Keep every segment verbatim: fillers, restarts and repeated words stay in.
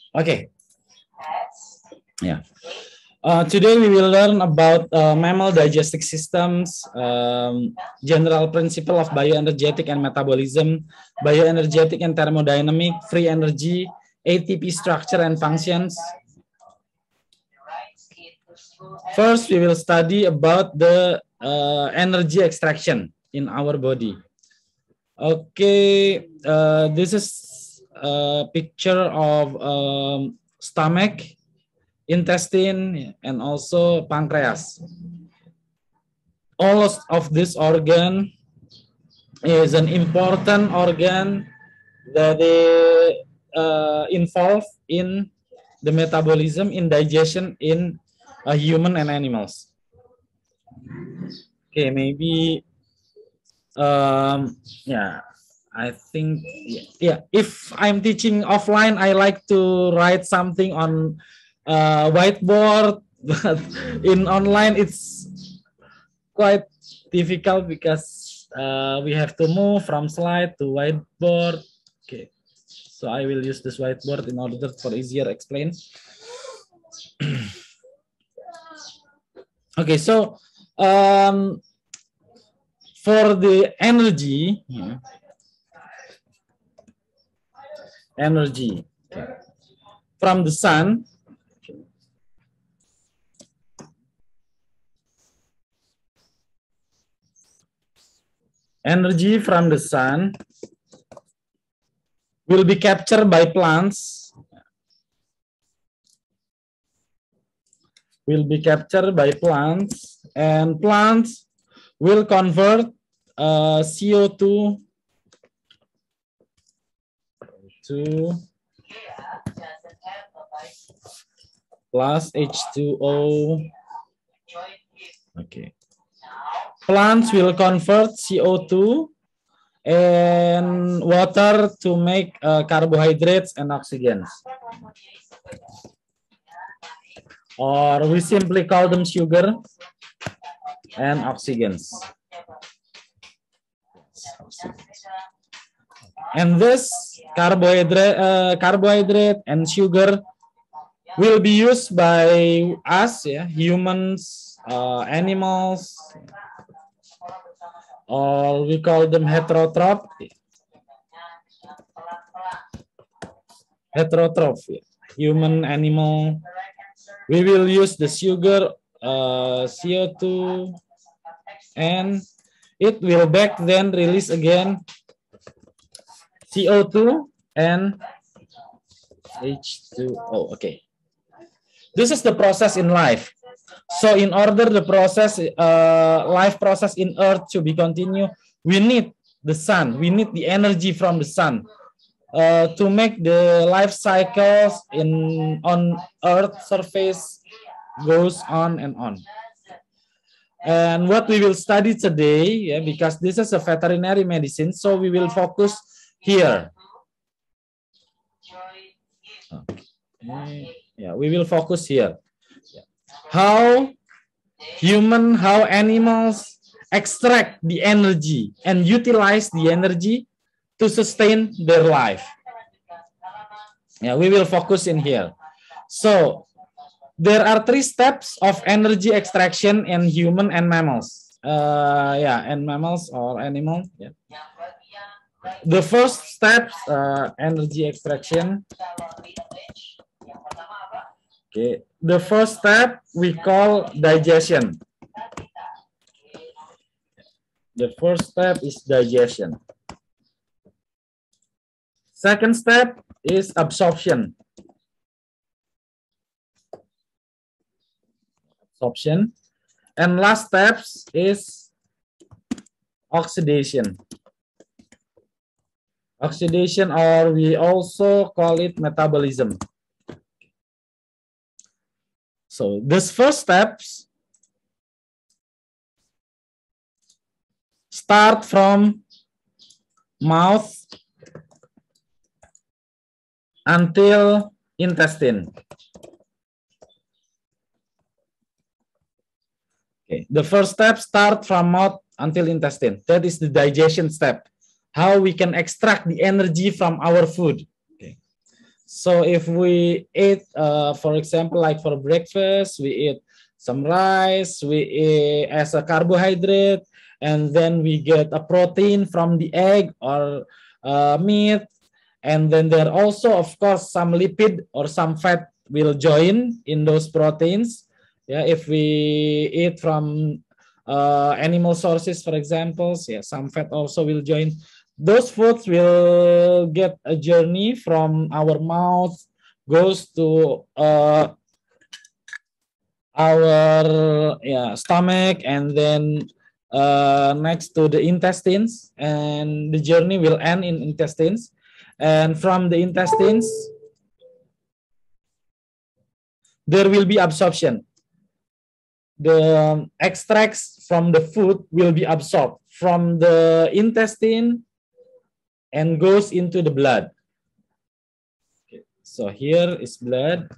Okay. Yeah. Uh, today we will learn about uh, mammal digestive systems, um, general principle of bioenergetic and metabolism, bioenergetic and thermodynamic, free energy, A T P structure and functions. First, we will study about the uh, energy extraction in our body. Okay, uh, this is a picture of um, stomach, intestine, and also pancreas. All of this organ is an important organ that is uh, involved in the metabolism, in digestion in uh, human and animals. Okay, maybe, um, yeah, I think, yeah, if I'm teaching offline, I like to write something on uh, whiteboard, but in online, it's quite difficult because uh, we have to move from slide to whiteboard. Okay, so I will use this whiteboard in order for easier explain. Okay, so um, for the energy, yeah, energy okay, from the sun. Energy from the sun will be captured by plants, will be captured by plants, and plants will convert uh, C O two to plus H two O. Okay. Plants will convert C O two and water to make uh, carbohydrates and oxygens. Or we simply call them sugar and oxygens. And this carbohydrate, uh, carbohydrate and sugar will be used by us, yeah, humans, uh, animals, or we call them heterotroph. Heterotroph, yeah. Human, animal. We will use the sugar, uh, C O two, and it will back then release again C O two and H two O. Okay. This is the process in life. So in order the process, uh, life process in Earth to be continued, we need the sun. We need the energy from the sun uh, to make the life cycles in on Earth surface goes on and on. And what we will study today, yeah, because this is a veterinary medicine, so we will focus here. Okay. Yeah, we will focus here. How human, how animals extract the energy and utilize the energy to sustain their life. Yeah, we will focus in here. So there are three steps of energy extraction in human and mammals. Uh, yeah, and mammals or animal. Yeah. The first step, uh, energy extraction. Okay, the first step we call digestion. The first step is digestion. Second step is absorption. Absorption. And last steps is oxidation. Oxidation, or we also call it metabolism. So this first steps start from mouth until intestine. Okay, the first step start from mouth until intestine. That is the digestion step. How we can extract the energy from our food. Okay. So if we eat, uh, for example, like for breakfast, we eat some rice, we eat as a carbohydrate, and then we get a protein from the egg or uh, meat. And then there also, of course, some lipid or some fat will join in those proteins. Yeah, if we eat from uh, animal sources, for example, yeah, some fat also will join. Those foods will get a journey from our mouth, goes to uh, our yeah, stomach, and then uh, next to the intestines, and the journey will end in intestines. And from the intestines, there will be absorption. The extracts from the food will be absorbed from the intestine and goes into the blood. Okay. So here is blood.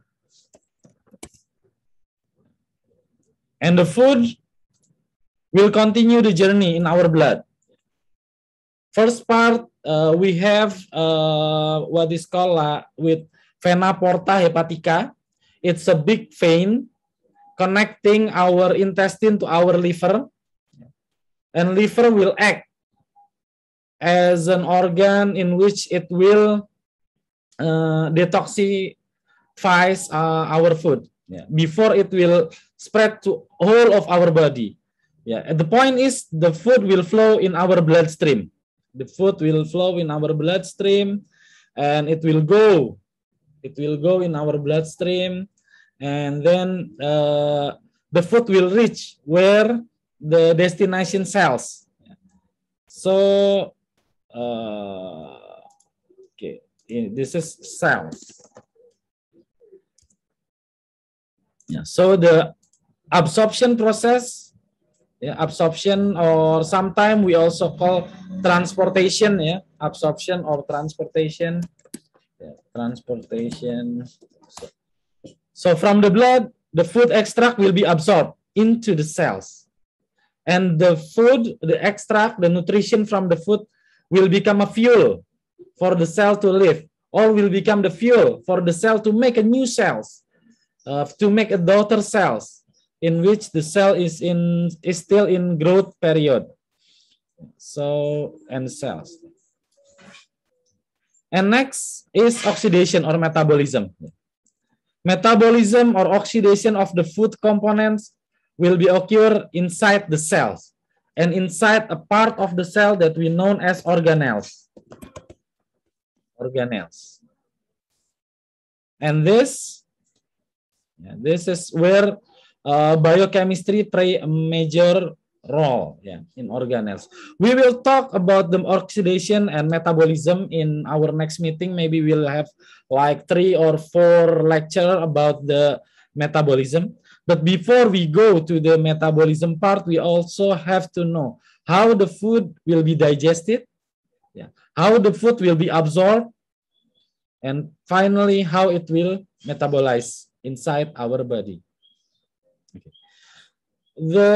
And the food will continue the journey in our blood. First part, uh, we have uh, what is called uh, with vena porta hepatica. It's a big vein connecting our intestine to our liver. And liver will act as an organ in which it will uh, detoxify uh, our food, yeah, before it will spread to whole of our body. Yeah, and the point is the food will flow in our bloodstream. The food will flow in our bloodstream, and it will go. It will go in our bloodstream, and then uh, the food will reach where the destination cells. So. Uh, okay, this is cells. Yeah, so the absorption process, yeah, absorption, or sometimes we also call transportation, yeah, absorption or transportation, yeah, transportation. So, so from the blood, the food extract will be absorbed into the cells, and the food, the extract, the nutrition from the food will become a fuel for the cell to live, or will become the fuel for the cell to make a new cells, uh, to make a daughter cells, in which the cell is in is still in growth period. So, and cells. And next is oxidation or metabolism. Metabolism or oxidation of the food components will be occur inside the cells, and inside a part of the cell that we know as organelles. Organelles. And this, yeah, this is where uh, biochemistry play a major role, yeah, in organelles. We will talk about the oxidation and metabolism in our next meeting. Maybe we'll have like three or four lecture about the metabolism. But before we go to the metabolism part, we also have to know how the food will be digested, yeah, how the food will be absorbed, and finally, how it will metabolize inside our body. Okay. The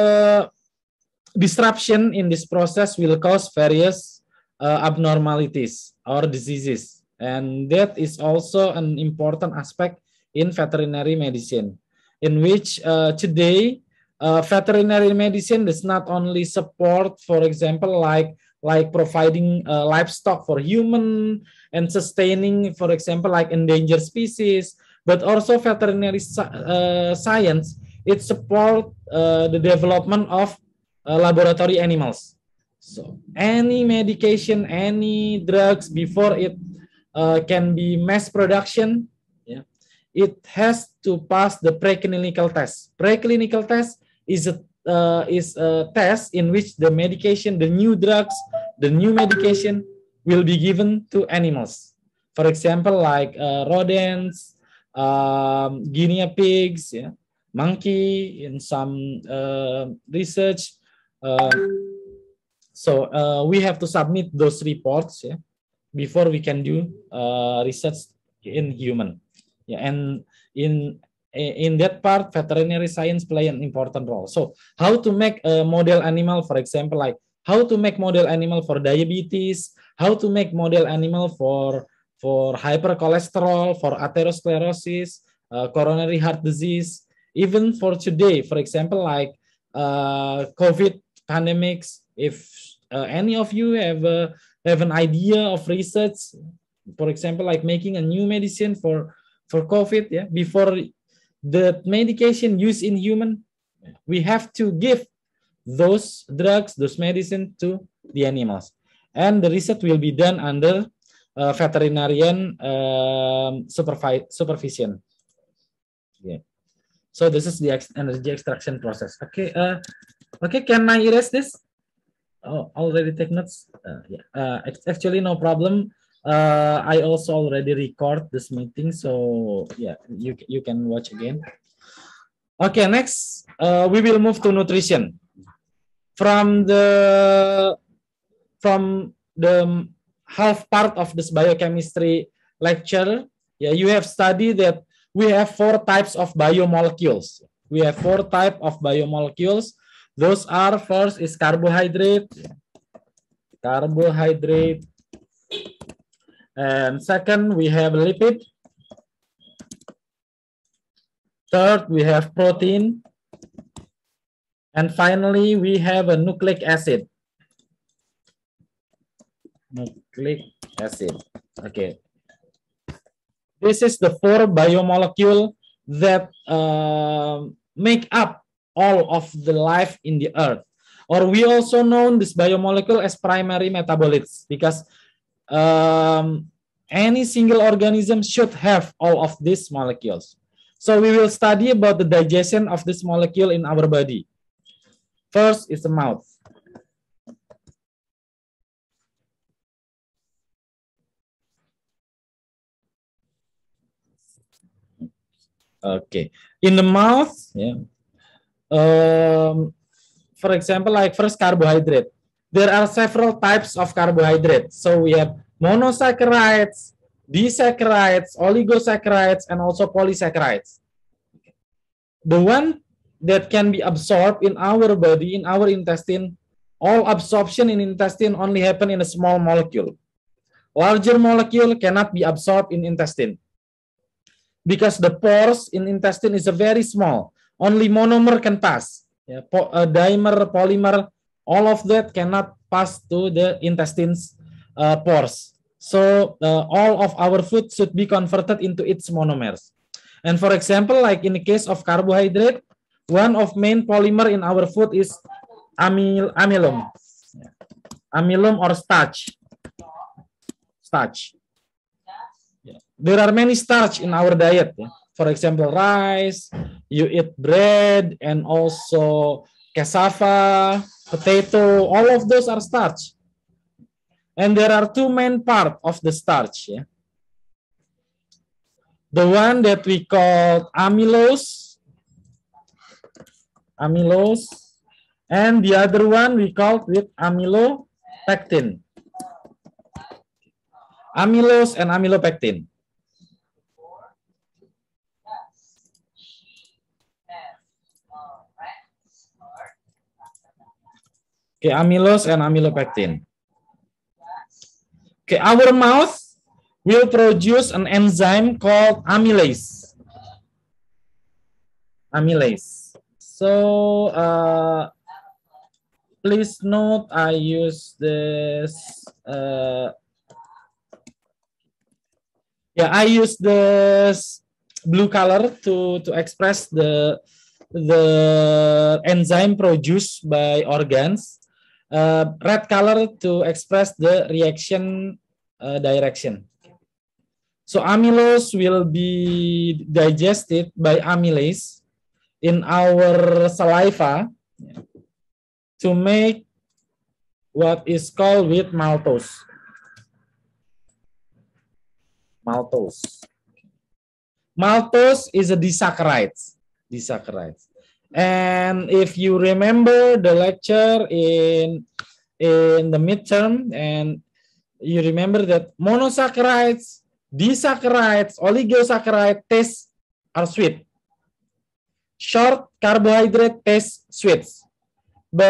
disruption in this process will cause various uh, abnormalities or diseases, and that is also an important aspect in veterinary medicine, in which uh, today uh, veterinary medicine does not only support, for example, like like providing uh, livestock for human and sustaining, for example, like endangered species, but also veterinary uh, science. It support uh, the development of uh, laboratory animals. So any medication, any drugs, before it uh, can be mass production, yeah, it has to pass the preclinical test. Preclinical test is a uh, is a test in which the medication, the new drugs, the new medication will be given to animals. For example, like uh, rodents, um, guinea pigs, yeah, monkey, in some uh, research. Uh, so uh, we have to submit those reports, yeah, before we can do uh, research in human. Yeah, and in in that part, veterinary science play an important role. So how to make a model animal, for example, like how to make model animal for diabetes, how to make model animal for for hypercholesterol, for atherosclerosis, uh, coronary heart disease, even for today, for example, like uh, COVID pandemics. If uh, any of you have a, have an idea of research, for example, like making a new medicine for for COVID, yeah, before the medication used in human, we have to give those drugs, those medicine to the animals, and the research will be done under uh, veterinarian um, supervision. Yeah. So this is the ex energy extraction process. Okay. Uh, okay. Can I erase this? Oh, already take notes. Uh, yeah. Uh, actually, no problem. Uh, I also already record this meeting, so yeah, you you can watch again. Okay, next uh, we will move to nutrition. From the from the half part of this biochemistry lecture, yeah, you have studied that we have four types of biomolecules. We have four types of biomolecules. Those are, first is carbohydrate, carbohydrate, and second we have lipid. Third we have protein, and finally we have a nucleic acid. Nucleic acid. Okay. This is the four biomolecule that uh, make up all of the life in the earth. Or we also know this biomolecule as primary metabolites, because um, any single organism should have all of these molecules. So we will study about the digestion of this molecule in our body. First is the mouth. Okay, in the mouth, yeah. Um, for example, like first carbohydrate. There are several types of carbohydrates. So we have monosaccharides, disaccharides, oligosaccharides, and also polysaccharides. The one that can be absorbed in our body, in our intestine, all absorption in intestine only happen in a small molecule. Larger molecule cannot be absorbed in intestine, because the pores in intestine is a very small. Only monomer can pass. Yeah, po uh, dimer, polymer, all of that cannot pass to the intestines uh, pores. So uh, all of our food should be converted into its monomers. And for example, like in the case of carbohydrate, one of main polymer in our food is amyl amylum, amylum or starch. Starch. There are many starch in our diet. Yeah. For example, rice, you eat bread, and also cassava, potato, all of those are starch. And there are two main parts of the starch. Yeah. The one that we call amylose, amylose, and the other one we call with amylopectin. Amylose and amylopectin. Okay, amylose and amylopectin. Okay, our mouth will produce an enzyme called amylase. Amylase. So, uh, please note I use this. Uh, yeah, I use this blue color to to express the the enzyme produced by organs. Uh, red color to express the reaction uh, direction. So amylose will be digested by amylase in our saliva to make what is called with maltose. Maltose. Maltose is a disaccharide. Disaccharide. And if you remember the lecture in in the midterm, and you remember that monosaccharides, disaccharides, oligosaccharides taste are sweet. Short carbohydrate taste sweet,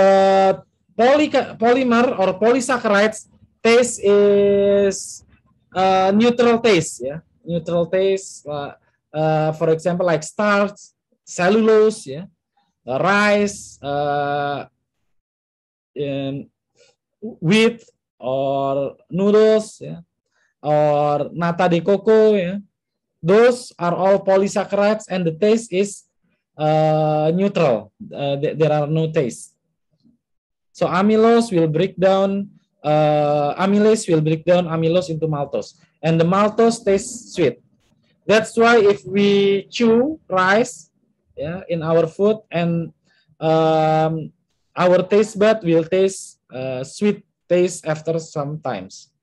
but poly polymer or polysaccharides taste is uh, neutral taste, yeah, neutral taste. Uh, uh, for example, like starch, cellulose, yeah, uh, rice, uh, in wheat or noodles, yeah, or nata de coco, yeah. Those are all polysaccharides, and the taste is uh, neutral. Uh, th there are no taste. So amylose will break down, uh, amylase will break down amylose into maltose, and the maltose tastes sweet. That's why if we chew rice, yeah, in our food, and um, our taste bud will taste uh, sweet taste after some times.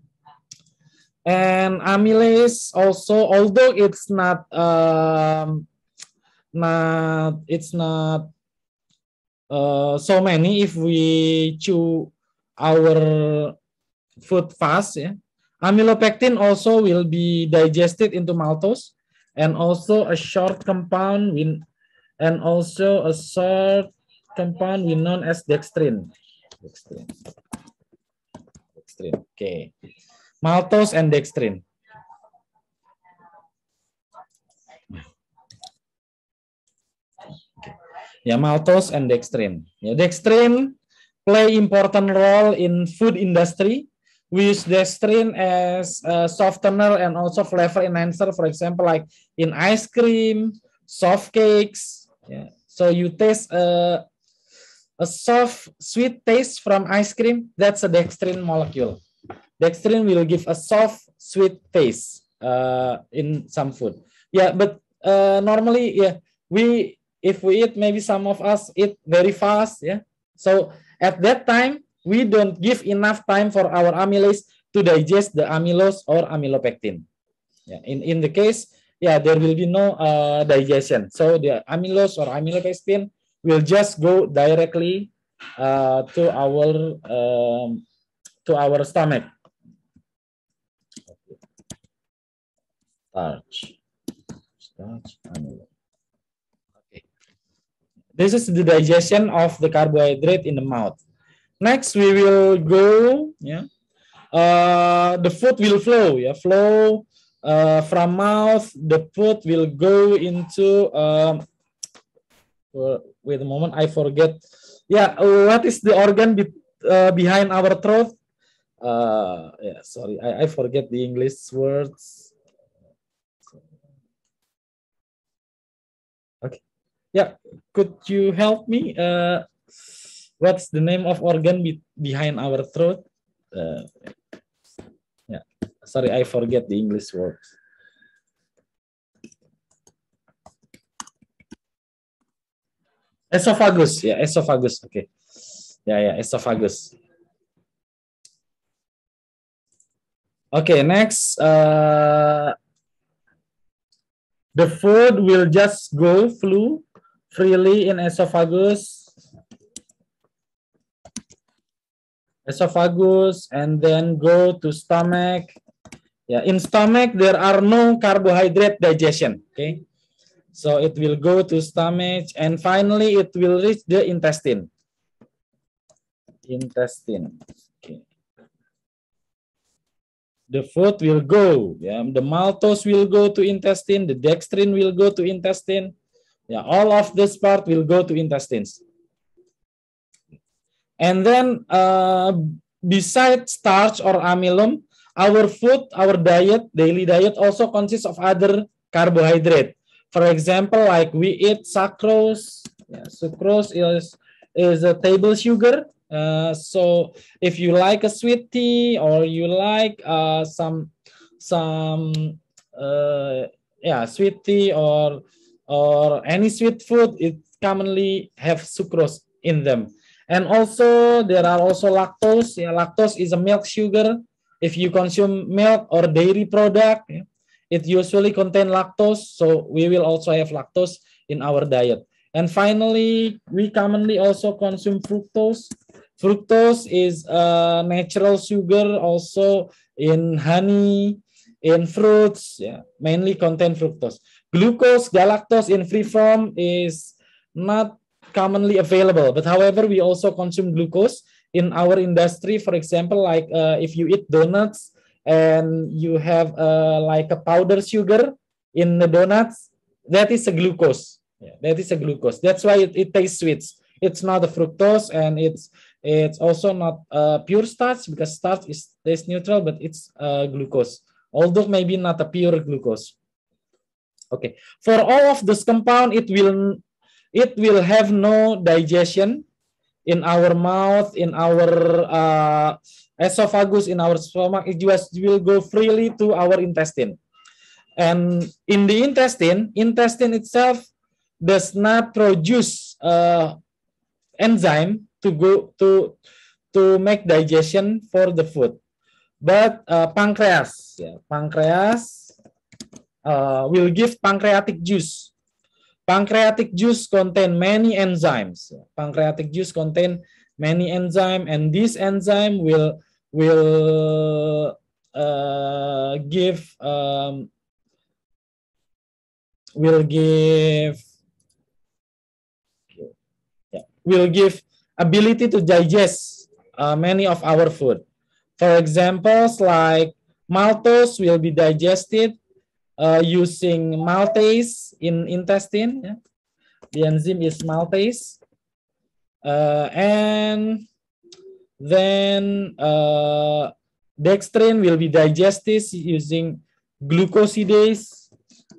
And amylase also, although it's not um, not it's not uh, so many if we chew our food fast, yeah. Amylopectin also will be digested into maltose, and also a short compound with, and also a short compound we known as dextrin. Dextrin. Dextrin. Okay. Maltose and dextrin. Yeah, maltose and dextrin. Yeah, dextrin play important role in food industry. We use dextrin as a softener and also flavor enhancer. For example, like in ice cream, soft cakes. Yeah. So you taste a, a soft, sweet taste from ice cream. That's a dextrin molecule. Dextrin will give a soft, sweet taste uh, in some food. Yeah, but uh, normally, yeah, we if we eat, maybe some of us eat very fast. Yeah, so at that time we don't give enough time for our amylase to digest the amylose or amylopectin. Yeah, in in the case, yeah, there will be no uh, digestion. So the amylose or amylopectin will just go directly uh, to our um, to our stomach. Starch. Starch. Okay. This is the digestion of the carbohydrate in the mouth. Next, we will go. Yeah. Uh, the food will flow. Yeah, flow uh, from mouth. The food will go into. Um, wait a moment, I forget. Yeah, what is the organ be, uh, behind our throat? Uh, yeah, sorry, I, I forget the English words. Okay. Yeah, could you help me? Uh, what's the name of organ be behind our throat? Uh, yeah, sorry, I forget the English words. Esophagus, yeah, esophagus. Okay, yeah, yeah, esophagus. Okay, next, uh, the food will just go flew freely in esophagus. Esophagus, and then go to stomach. Yeah, in stomach there are no carbohydrate digestion. Okay, so it will go to stomach, and finally it will reach the intestine. Intestine. Okay. The food will go. Yeah, the maltose will go to intestine. The dextrin will go to intestine. Yeah, all of this part will go to intestines. And then uh, besides starch or amylum, our food, our diet, daily diet also consists of other carbohydrate. For example, like we eat sucrose. Yeah, sucrose is, is a table sugar. Uh, so if you like a sweet tea or you like uh, some some uh, yeah sweet tea or or any sweet food, it commonly have sucrose in them. And also there are also lactose. Yeah, lactose is a milk sugar. If you consume milk or dairy product, yeah, it usually contain lactose. So we will also have lactose in our diet. And finally, we commonly also consume fructose. Fructose is a natural sugar also in honey, in fruits, yeah, mainly contain fructose. Glucose, galactose in free form is not commonly available, but however we also consume glucose in our industry. For example, like uh, if you eat donuts and you have uh, like a powder sugar in the donuts, that is a glucose. Yeah, that is a glucose. That's why it, it tastes sweet. It's not a fructose, and it's it's also not uh, pure starch, because starch is taste neutral, but it's uh, glucose, although maybe not a pure glucose. Okay, for all of this compound, it will it will have no digestion in our mouth, in our uh, esophagus, in our stomach. It just will go freely to our intestine. And in the intestine, intestine itself does not produce uh, enzyme to go to to make digestion for the food, but uh, pancreas, yeah, pancreas uh, will give pancreatic juice. Pancreatic juice contain many enzymes. Pancreatic juice contain many enzyme, and this enzyme will will uh, give um, will give will give ability to digest uh, many of our food. For examples, like maltose will be digested uh, using maltase in intestine. Yeah. The enzyme is maltase. Uh, and then uh, dextrin will be digested using glucosidase.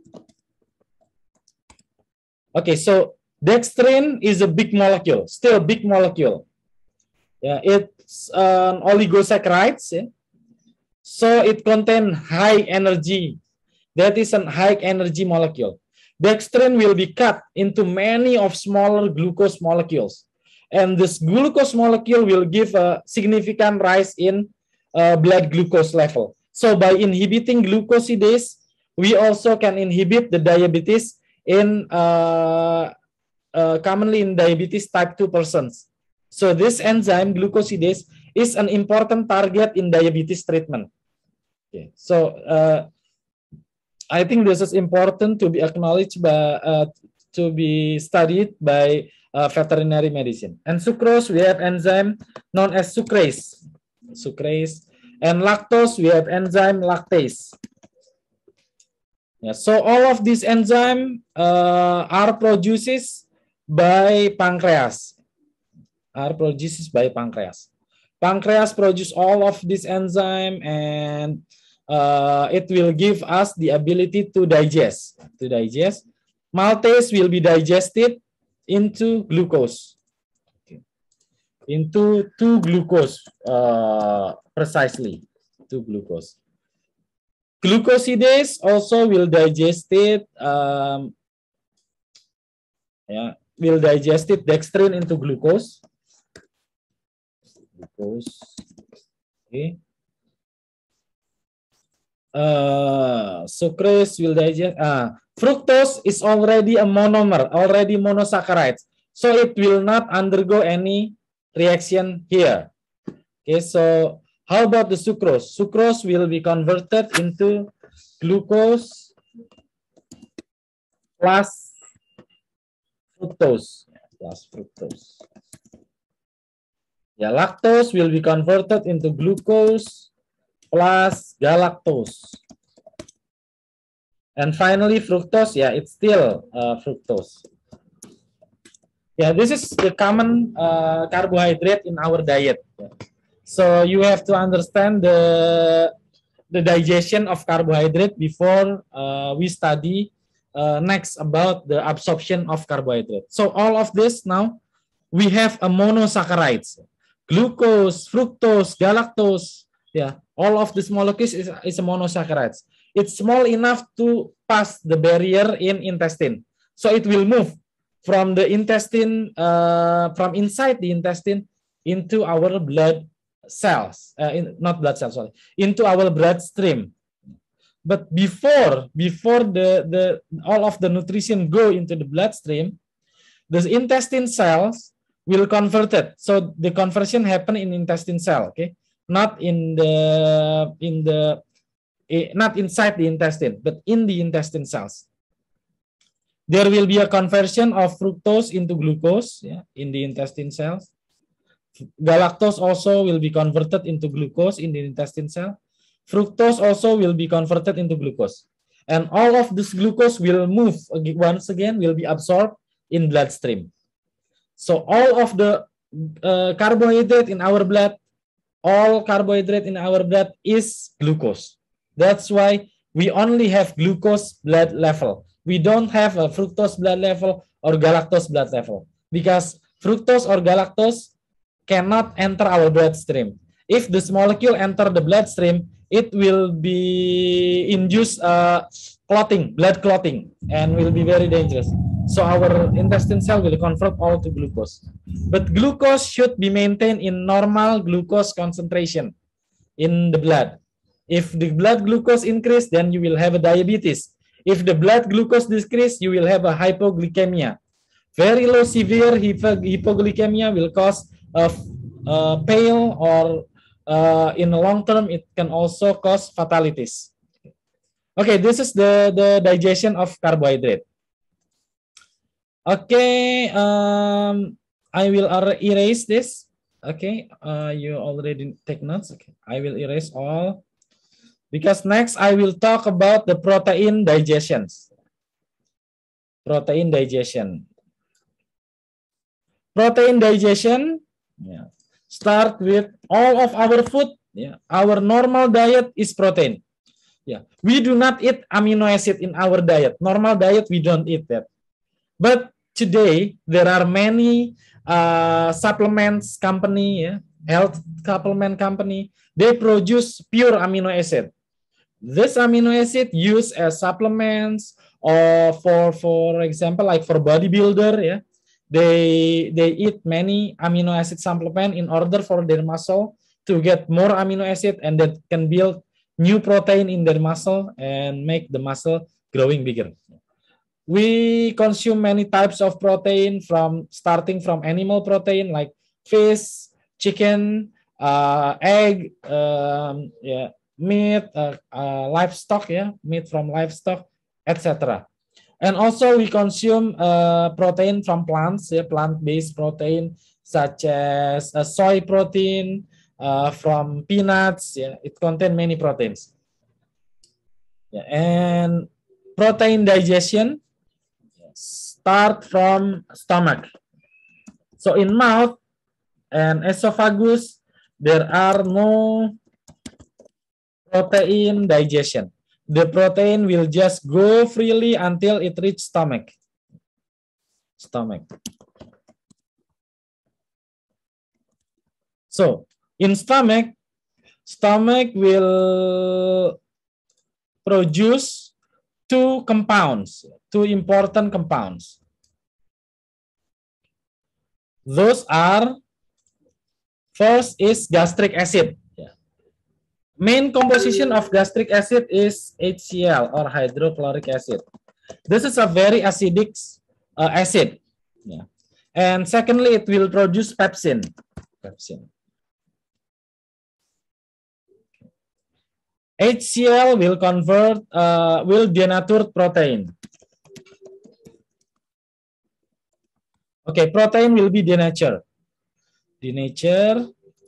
Okay, so dextrin is a big molecule, still a big molecule. Yeah, it's an oligosaccharide, yeah? So it contains high energy. That is a high energy molecule. Dextrin will be cut into many of smaller glucose molecules, and this glucose molecule will give a significant rise in uh, blood glucose level. So by inhibiting glucosidase, we also can inhibit the diabetes in uh, Uh, commonly in diabetes type two persons. So this enzyme glucosidase is an important target in diabetes treatment. Okay. So uh, I think this is important to be acknowledged by uh, to be studied by uh, veterinary medicine. And sucrose, we have enzyme known as sucrase. Sucrase. And lactose, we have enzyme lactase. Yeah, so all of these enzymes uh, are produced by pancreas, are produced by pancreas. Pancreas produce all of this enzyme, and uh, it will give us the ability to digest. To digest, maltase will be digested into glucose, okay. Into two glucose, uh, precisely two glucose. Glucosidase also will digest it. Um, yeah. Will digest it dextrin into glucose. Glucose. Okay. Uh, sucrase will digest. Uh, fructose is already a monomer, already monosaccharides, so it will not undergo any reaction here. Okay, so how about the sucrose? Sucrose will be converted into glucose plus fructose, plus fructose. Yeah, lactose will be converted into glucose plus galactose. And finally, fructose, yeah, it's still uh, fructose. Yeah, this is the common uh, carbohydrate in our diet. So you have to understand the the digestion of carbohydrate before uh, we study Uh, next about the absorption of carbohydrate. So all of this now we have a monosaccharides, glucose, fructose, galactose. Yeah, all of these molecules is, is a monosaccharides. It's small enough to pass the barrier in intestine, so it will move from the intestine, uh, from inside the intestine into our blood cells, uh, in, not blood cells, sorry, into our bloodstream. But before before the, the all of the nutrition go into the bloodstream, the intestine cells will convert it. So the conversion happen in intestine cell, okay, not in the in the eh, not inside the intestine, but in the intestine cells. There will be a conversion of fructose into glucose, yeah, in the intestine cells. Galactose also will be converted into glucose in the intestine cell. fructose also will be converted into glucose. And all of this glucose will move once again, will be absorbed in bloodstream. So all of the uh, carbohydrate in our blood, all carbohydrate in our blood is glucose. That's why we only have glucose blood level. We don't have a fructose blood level or galactose blood level, because fructose or galactose cannot enter our bloodstream. If this molecule enter the bloodstream, it will be induce uh, clotting, blood clotting, and will be very dangerous. So our intestine cell will convert all to glucose. But glucose should be maintained in normal glucose concentration in the blood. If the blood glucose increase, then you will have a diabetes. If the blood glucose decrease, you will have a hypoglycemia. Very low severe hypoglycemia will cause a, a pale, or uh, in the long term, it can also cause fatalities. Okay, this is the, the digestion of carbohydrate. Okay, um, I will erase this. Okay, uh, you already take notes. Okay, I will erase all. Because next I will talk about the protein digestions. Protein digestion. Protein digestion, yeah, start with all of our food. Yeah, our normal diet is protein. Yeah, we do not eat amino acid in our diet. Normal diet we don't eat that. But today there are many uh, supplements company, yeah, health supplement company. They produce pure amino acid. This amino acid used as supplements, or for for example, like for bodybuilder, yeah, they they eat many amino acid supplement in order for their muscle to get more amino acid, and that can build new protein in their muscle and make the muscle growing bigger. We consume many types of protein, from starting from animal protein like fish, chicken, uh, egg, um, yeah, meat, uh, uh, livestock, yeah, meat from livestock, et cetera. And also we consume uh, protein from plants, yeah, plant-based protein such as uh, soy protein uh, from peanuts. Yeah, it contains many proteins. Yeah, and protein digestion start from stomach. So in mouth and esophagus there are no protein digestion. The protein will just go freely until it reach stomach. Stomach. So in stomach, stomach will produce two compounds, two important compounds. Those are, first is gastric acid. Main composition of gastric acid is H C l, or hydrochloric acid. This is a very acidic uh, acid. Yeah. And secondly, it will produce pepsin. Pepsin. H C l will convert, uh, will denature protein. Okay, protein will be denature. Denature.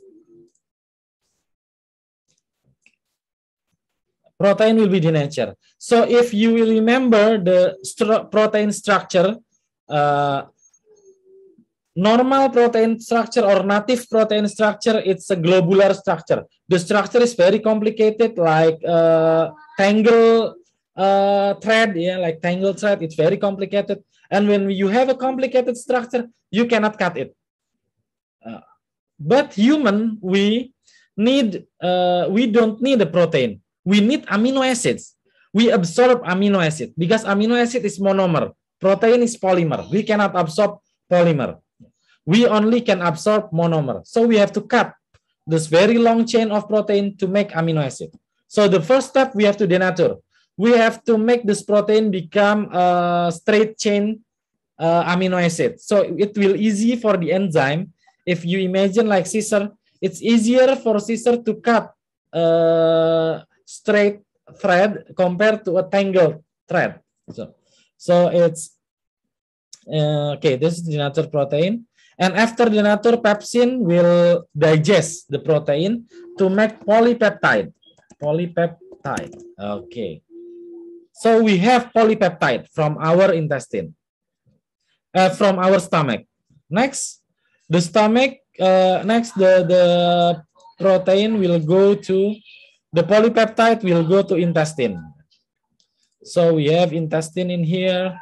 Protein will be denatured. So if you will remember the stru protein structure, uh, normal protein structure or native protein structure, it's a globular structure. The structure is very complicated, like uh, tangle uh, thread, yeah, like tangle thread. It's very complicated. And when you have a complicated structure, you cannot cut it. Uh, but human, we need, uh, we don't need a protein. We need amino acids. We absorb amino acid because amino acid is monomer. Protein is polymer. We cannot absorb polymer. We only can absorb monomer. So we have to cut this very long chain of protein to make amino acid. So the first step, we have to denature. We have to make this protein become a straight chain uh, amino acid. So it will easy for the enzyme. If you imagine like scissor, it's easier for scissor to cut uh, straight thread compared to a tangled thread. So, so it's uh, okay. This is the denature protein, and after the denature, pepsin will digest the protein to make polypeptide. polypeptide. Okay. So we have polypeptide from our intestine, uh, from our stomach. Next, the stomach, uh, next the, the protein will go to, the polypeptide will go to intestine. So we have intestine in here.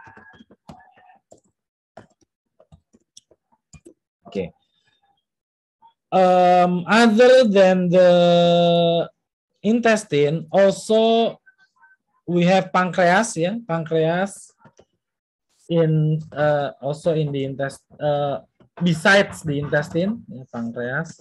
Okay. Um, other than the intestine, also we have pancreas, yeah, pancreas in uh, also in the intestine, uh, besides the intestine, yeah, pancreas.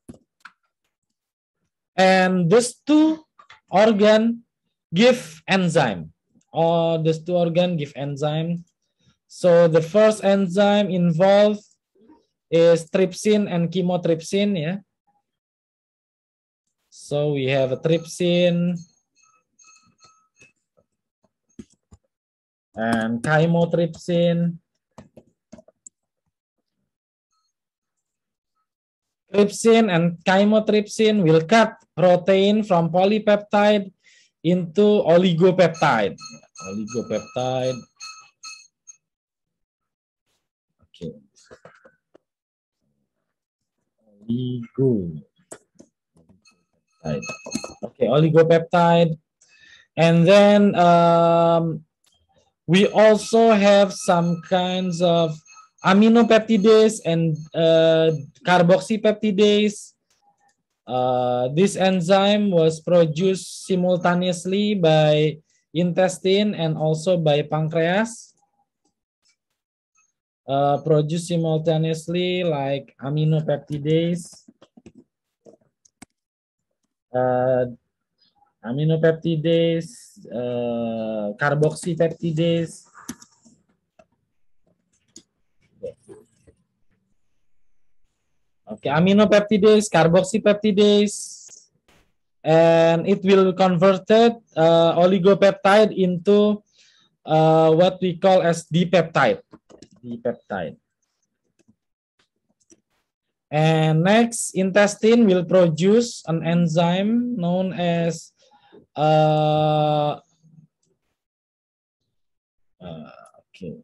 And these two organ give enzyme, or these two organ give enzyme. So the first enzyme involved is trypsin and chymotrypsin, yeah. So we have a trypsin and chymotrypsin. Trypsin and chymotrypsin will cut protein from polypeptide into oligopeptide. Oligopeptide. Okay. Oligo. Okay, oligopeptide. And then um, we also have some kinds of aminopeptidase and uh, carboxypeptidase. Uh, this enzyme was produced simultaneously by intestine and also by pancreas. Uh, produced simultaneously like aminopeptidase, uh, aminopeptidase, uh, carboxypeptidase. Okay, aminopeptidase, carboxypeptidase, and it will converted uh, oligopeptide into uh, what we call as dipeptide. Dipeptide. And next, intestine will produce an enzyme known as uh, uh, okay,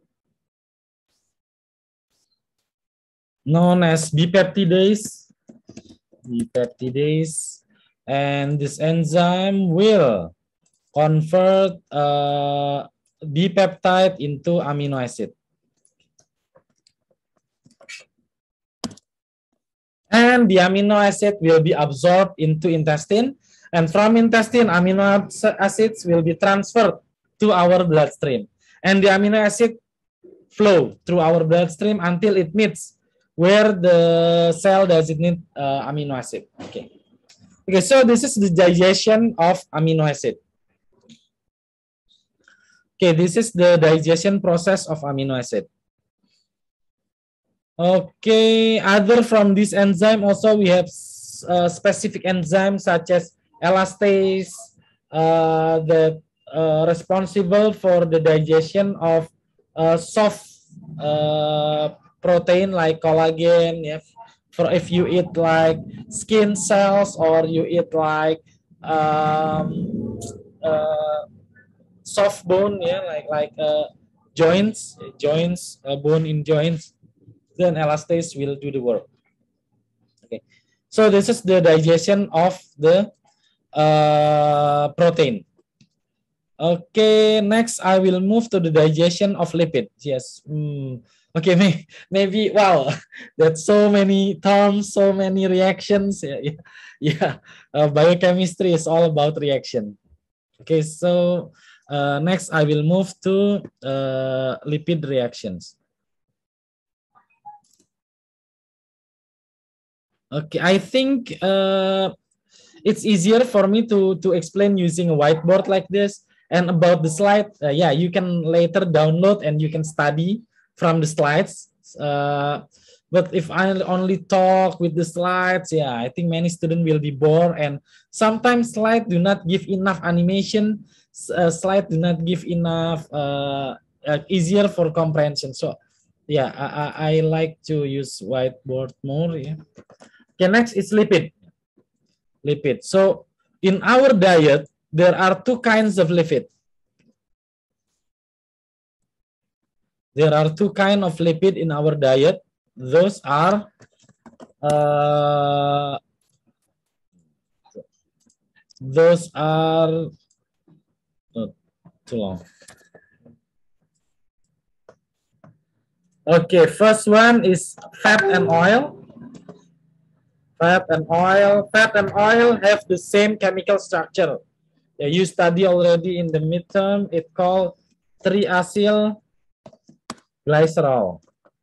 known as bipeptidase. Bipeptidase, and this enzyme will convert uh, dipeptide into amino acid. And the amino acid will be absorbed into intestine, and from intestine, amino acids will be transferred to our bloodstream. And the amino acid flow through our bloodstream until it meets where the cell does it need uh, amino acid. Okay. Okay, so this is the digestion of amino acid. Okay, this is the digestion process of amino acid. Okay, other from this enzyme also we have uh, specific enzymes such as elastase uh, that uh, responsible for the digestion of uh, soft uh, protein like collagen. If for if you eat like skin cells or you eat like um, uh, soft bone, yeah, like like uh, joints, joints, uh, bone in joints, then elastase will do the work. Okay, so this is the digestion of the uh, protein. Okay, next I will move to the digestion of lipid. Yes. Mm. Okay, maybe, maybe wow, that's so many terms, so many reactions. Yeah, yeah. yeah. Uh, biochemistry is all about reaction. Okay, so uh, next I will move to uh, lipid reactions. Okay, I think uh, it's easier for me to to explain using a whiteboard like this. And about the slide, uh, yeah, you can later download and you can study from the slides. Uh, but if I only talk with the slides, yeah, I think many students will be bored. And sometimes slides do not give enough animation. Uh, slides do not give enough uh, uh, easier for comprehension. So yeah, I, I, I like to use whiteboard more. Yeah. Okay, next is lipid. Lipid. So in our diet, there are two kinds of lipid. There are two kinds of lipid in our diet. Those are uh, those are oh, too long. Okay, first one is fat and oil. Fat and oil. Fat and oil have the same chemical structure. Yeah, you study already in the midterm. It called triacyl glycerol.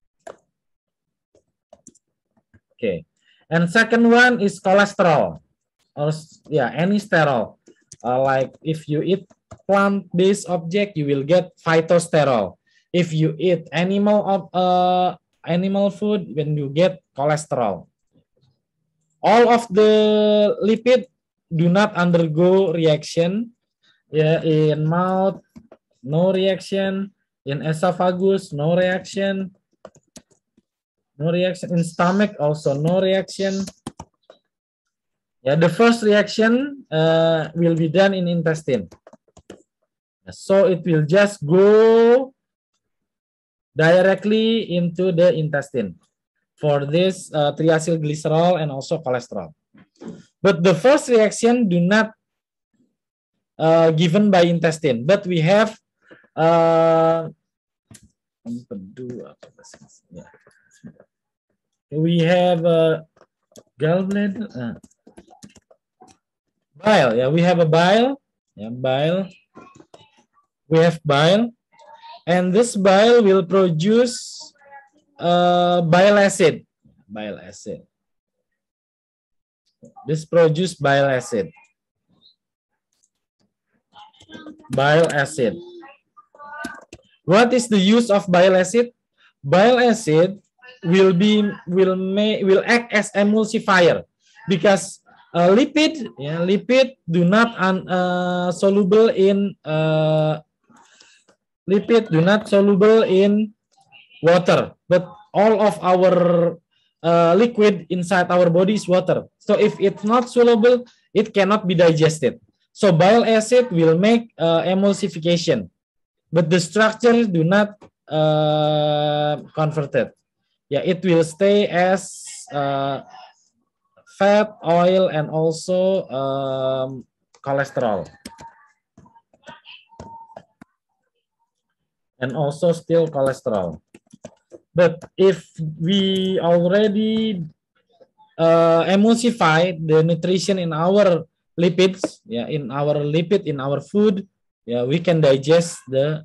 Okay, and second one is cholesterol, or yeah, any sterol. Uh, like if you eat plant-based object, you will get phytosterol. If you eat animal of uh, animal food, when you get cholesterol. All of the lipid do not undergo reaction. Yeah, in mouth, no reaction. In esophagus, no reaction. No reaction. In stomach, also no reaction. Yeah, the first reaction uh, will be done in intestine. So it will just go directly into the intestine for this uh, triacylglycerol and also cholesterol. But the first reaction do not uh, given by intestine, but we have uh, we have a gallbladder, uh, bile. Yeah, we have a bile. Yeah, bile. We have bile. And this bile will produce uh, bile acid. Bile acid. This produce bile acid. Bile acid. What is the use of bile acid? Bile acid will be will may will act as emulsifier because uh, lipid, yeah, lipid do not un, uh, soluble in uh, lipid do not soluble in water, but all of our uh, liquid inside our body is water. So if it's not soluble, it cannot be digested. So bile acid will make uh, emulsification, but the structure do not uh, converted. Yeah, it will stay as uh, fat, oil, and also um, cholesterol. And also still cholesterol. But if we already uh, emulsify the nutrition in our lipids, yeah, in our lipid, in our food, yeah, we can digest the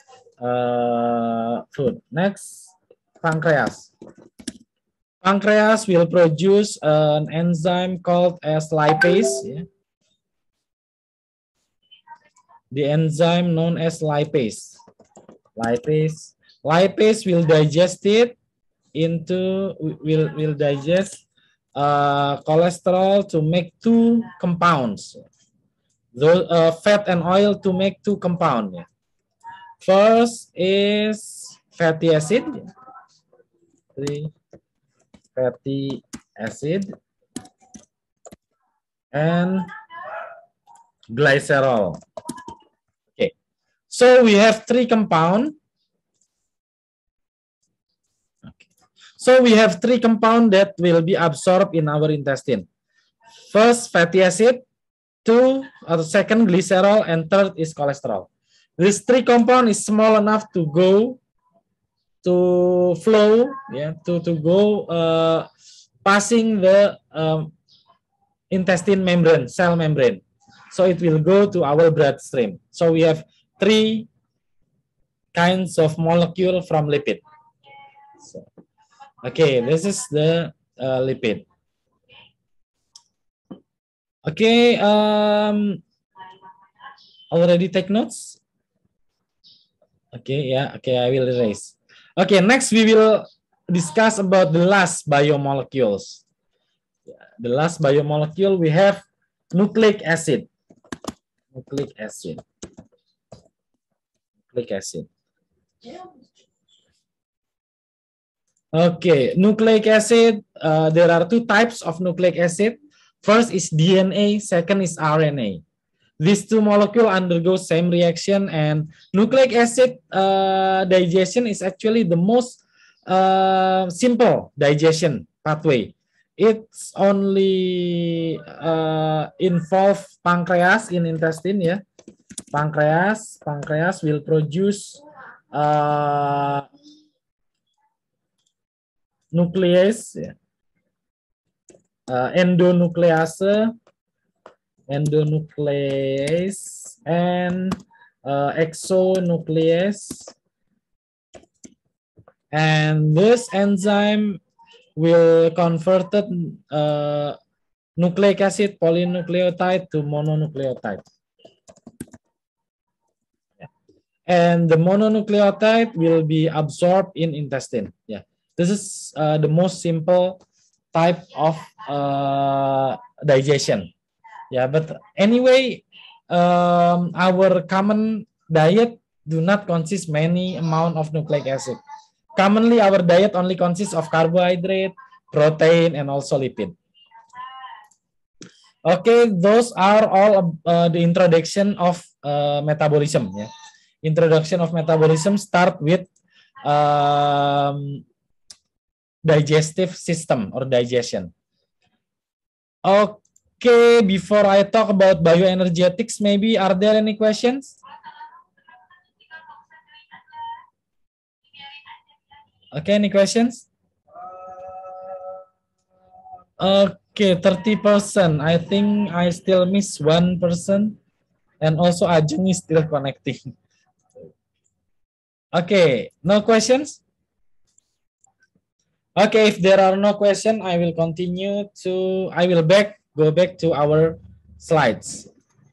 uh, food. Next, pancreas. Pancreas will produce an enzyme called as lipase. Yeah. The enzyme known as lipase. Lipase. Lipase will digest it into will will digest uh, cholesterol to make two compounds. The uh, fat and oil to make two compounds. Yeah. First is fatty acid. Three fatty acid and glycerol. Okay, so we have three compounds. Okay. So we have three compounds that will be absorbed in our intestine. First, fatty acid. Two, or second, glycerol, and third is cholesterol. This three compound is small enough to go to flow, yeah, to to go uh, passing the um, intestine membrane, cell membrane. So it will go to our bloodstream. So we have three kinds of molecule from lipid. So, okay, this is the uh, lipid. Okay, um, already take notes? Okay, yeah, okay, I will erase. Okay, next we will discuss about the last biomolecules. The last biomolecule we have nucleic acid. Nucleic acid. Nucleic acid. Okay, nucleic acid, uh, there are two types of nucleic acid. First is D N A, second is R N A. These two molecules undergo same reaction, and nucleic acid uh, digestion is actually the most uh, simple digestion pathway. It's only uh, involve pancreas in intestine, yeah. Pancreas, pancreas will produce uh, nuclease, yeah. uh, endonuclease. endonuclease and uh, exonuclease, and this enzyme will convert uh, nucleic acid polynucleotide to mononucleotide, and the mononucleotide will be absorbed in intestine. Yeah, this is uh, the most simple type of uh, digestion. Yeah, but anyway, um, our common diet do not consist many amount of nucleic acid. Commonly, our diet only consists of carbohydrate, protein, and also lipid. Okay, those are all uh, the introduction of uh, metabolism. Yeah, introduction of metabolism start with um, digestive system or digestion. Okay. Okay, before I talk about bioenergetics, maybe are there any questions? Okay, any questions? Okay, thirty percent. I think I still miss one person, and also Ajeng is still connecting. Okay, no questions? Okay, if there are no questions, I will continue to, I will back go back to our slides.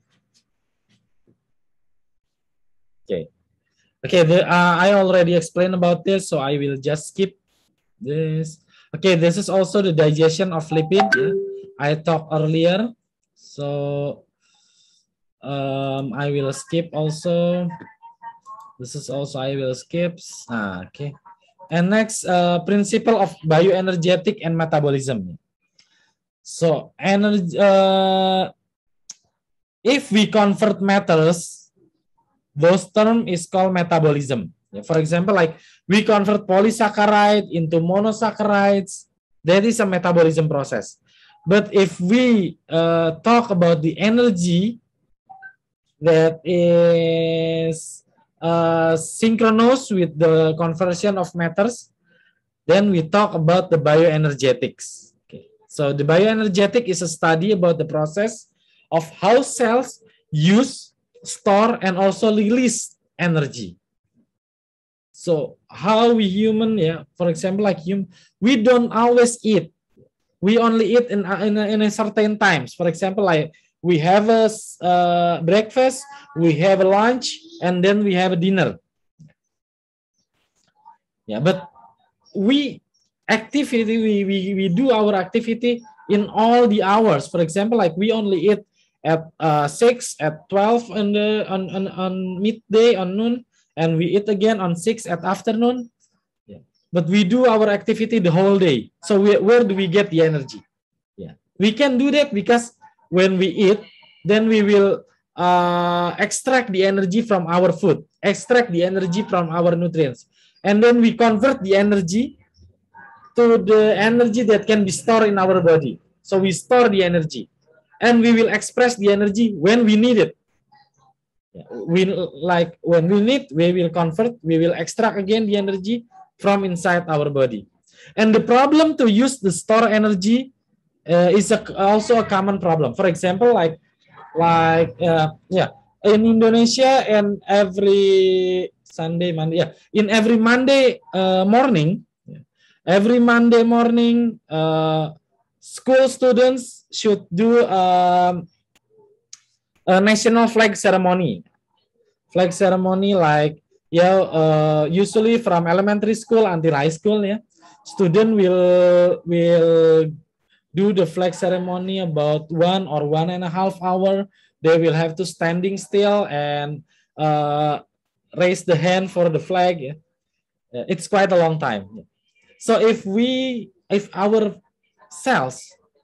Okay. Okay, the, uh, I already explained about this, so I will just skip this. Okay, this is also the digestion of lipid. Yeah. I talked earlier, so um, I will skip also. This is also I will skip. Ah, okay. And next, uh, principle of bioenergetic and metabolism. So energy, uh, if we convert matters, those term is called metabolism. For example, like we convert polysaccharide into monosaccharides, that is a metabolism process. But if we uh, talk about the energy that is uh, synchronous with the conversion of matters, then we talk about the bioenergetics. So the bioenergetic is a study about the process of how cells use, store, and also release energy. So how we human, yeah, for example, like human, we don't always eat. We only eat in in a, in a certain times. For example, like we have a uh, breakfast, we have a lunch, and then we have a dinner. Yeah, but we activity we, we we do our activity in all the hours. For example, like we only eat at uh, six, at twelve on the on, on on midday, on noon, and we eat again on six at afternoon. Yeah. But we do our activity the whole day. So we, where do we get the energy? Yeah, we can do that because when we eat, then we will uh, extract the energy from our food, extract the energy from our nutrients, and then we convert the energy to the energy that can be stored in our body. So we store the energy, and we will express the energy when we need it. We like when we need, we will convert, we will extract again the energy from inside our body. And the problem to use the store energy uh, is a, also a common problem. For example, like like uh, yeah, in Indonesia, and every Sunday, Monday, yeah, in every Monday uh, morning. Every Monday morning, uh, school students should do um, a national flag ceremony. Flag ceremony, like yeah, uh, usually from elementary school until high school. Yeah, student will will do the flag ceremony about one or one and a half hour. They will have to standing still and uh, raise the hand for the flag. Yeah. It's quite a long time. So if we, if our cells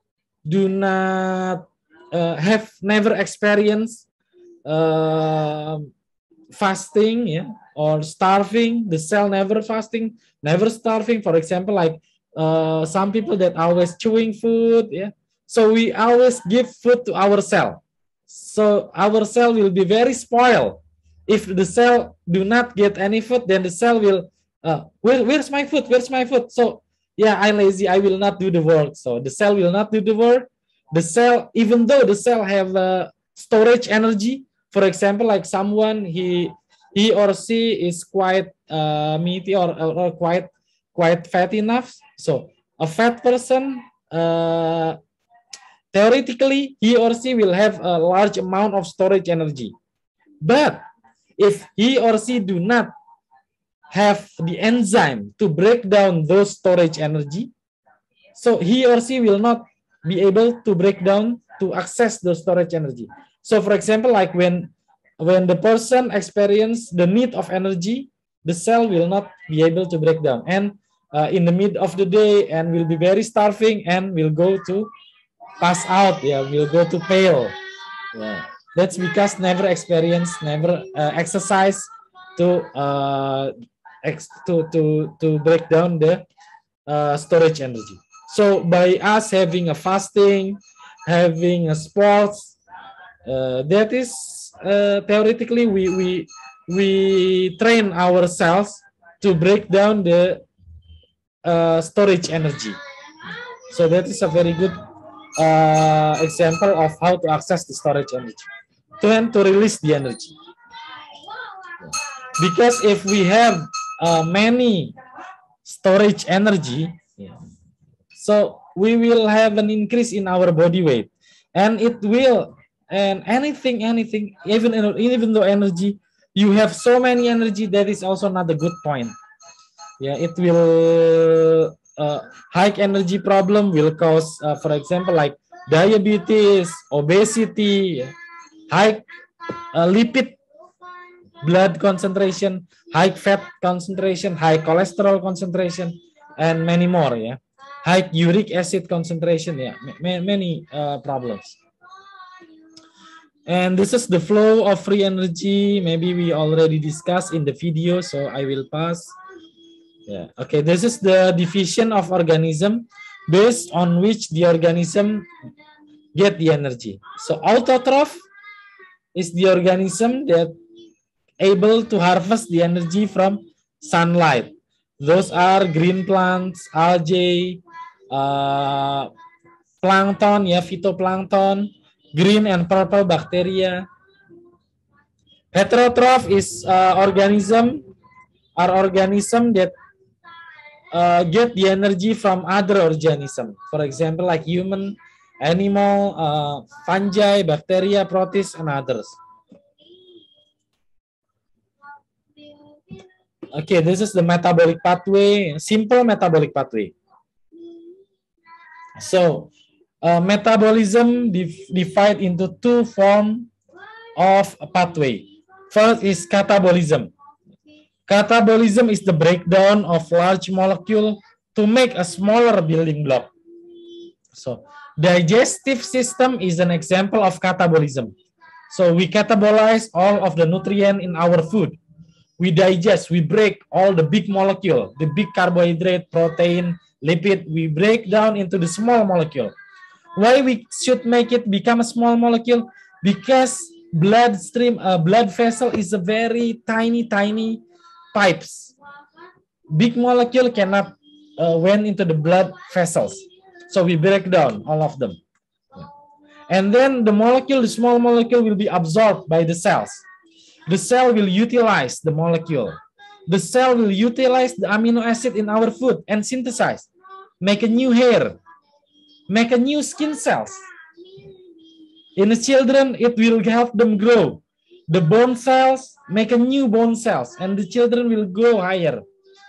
do not uh, have never experienced uh, fasting, yeah, or starving. The cell never fasting, never starving. For example, like uh, some people that always chewing food, yeah. So we always give food to our cell. So our cell will be very spoiled. If the cell do not get any food, then the cell will, uh, where, where's my food? Where's my food? So yeah, I'm lazy. I will not do the work. So the cell will not do the work. The cell, even though the cell have uh, storage energy, for example, like someone he he or she is quite uh, meaty or, or, or quite quite fat enough. So a fat person, uh, theoretically, he or she will have a large amount of storage energy. But if he or she do not have the enzyme to break down those storage energy, so he or she will not be able to break down to access the storage energy. So for example, like when when the person experience the need of energy, the cell will not be able to break down, and uh, in the mid of the day, and will be very starving and will go to pass out, yeah, will go to pale. Yeah. That's because never experience, never uh, exercise to uh, ex to to to break down the uh, storage energy. So by us having a fasting, having a sports, uh, that is uh, theoretically we we we train ourselves to break down the uh, storage energy. So that is a very good uh, example of how to access the storage energy, to and to release the energy. Because if we have uh, many storage energy, yeah, so we will have an increase in our body weight, and it will, and anything, anything, even even though energy, you have so many energy, that is also not a good point. Yeah, it will uh, high energy problem will cause, uh, for example, like diabetes, obesity, high uh, lipid blood concentration, high fat concentration, high cholesterol concentration, and many more. Yeah, high uric acid concentration. Yeah, many uh, problems. And this is the flow of free energy. Maybe we already discussed in the video, so I will pass. Yeah. Okay, this is the division of organism based on which the organism get the energy. So autotroph is the organism that able to harvest the energy from sunlight. Those are green plants, algae, uh, plankton, yeah, phytoplankton, green and purple bacteria. Heterotroph is uh, organism, are organism that uh, get the energy from other organism. For example, like human, animal, uh, fungi, bacteria, protists, and others. Okay, this is the metabolic pathway, simple metabolic pathway. So, uh, metabolism divided into two forms of a pathway. First is catabolism. Catabolism is the breakdown of large molecule to make a smaller building block. So, digestive system is an example of catabolism. So, we catabolize all of the nutrient in our food. We digest, we break all the big molecule, the big carbohydrate, protein, lipid, we break down into the small molecule. Why we should make it become a small molecule? Because bloodstream, uh, blood vessel is a very tiny, tiny pipes. Big molecule cannot uh, went into the blood vessels. So we break down all of them. And then the molecule, the small molecule will be absorbed by the cells. The cell will utilize the molecule. The cell will utilize the amino acid in our food and synthesize, make a new hair, make a new skin cells. In the children, it will help them grow. The bone cells make a new bone cells, and the children will grow higher.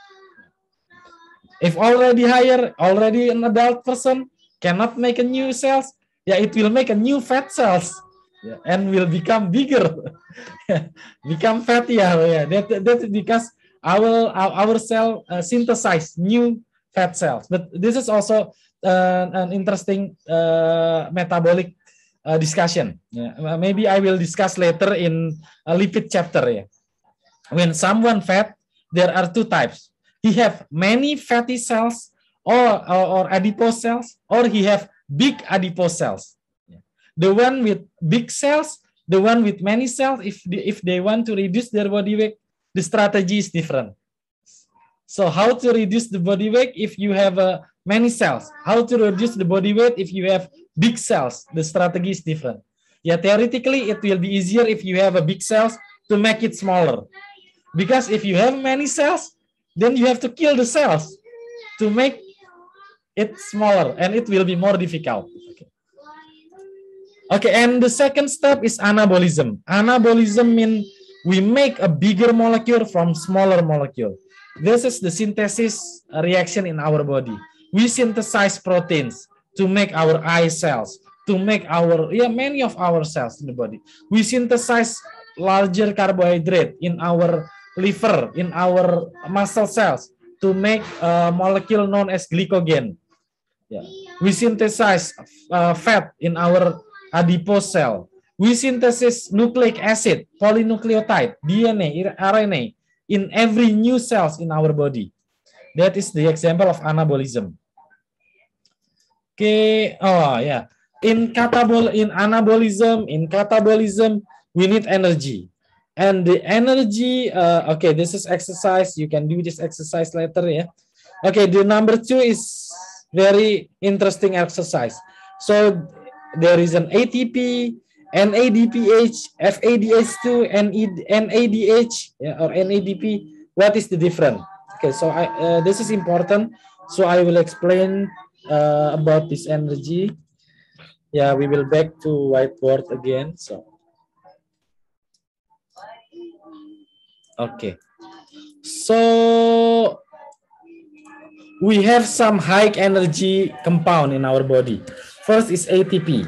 If already higher, already an adult person cannot make a new cells, yeah, it will make a new fat cells. Yeah, and will become bigger, become fattier. Yeah, that that's because our our, our cell uh, synthesize new fat cells. But this is also uh, an interesting uh, metabolic uh, discussion. Yeah. Maybe I will discuss later in a lipid chapter. Yeah. When someone fat, there are two types. He have many fatty cells or, or, or adipose cells, or he have big adipose cells. Yeah. The one with big cells, the one with many cells, if they, if they want to reduce their body weight, the strategy is different. So how to reduce the body weight if you have uh, many cells? How to reduce the body weight if you have big cells? The strategy is different. Yeah, theoretically, it will be easier if you have a big cells to make it smaller. Because if you have many cells, then you have to kill the cells to make it smaller, and it will be more difficult. Okay. Okay, and the second step is anabolism. Anabolism means we make a bigger molecule from smaller molecule. This is the synthesis reaction in our body. We synthesize proteins to make our eye cells, to make our, yeah, many of our cells in the body. We synthesize larger carbohydrate in our liver, in our muscle cells to make a molecule known as glycogen. Yeah. We synthesize uh, fat in our adipose cell. We synthesize nucleic acid, polynucleotide, D N A, R N A in every new cells in our body. That is the example of anabolism. Okay. Oh yeah. In catabol, in anabolism, in catabolism, we need energy. And the energy, uh, okay, this is exercise. You can do this exercise later, yeah. Okay, the number two is very interesting exercise. So there is an A T P, N A D P H, F A D H two, N A D H, yeah, or N A D P. What is the difference? Okay, so I, uh, this is important. So I will explain uh, about this energy. Yeah, we will back to whiteboard again. So. Okay, so we have some high energy compound in our body. First is A T P.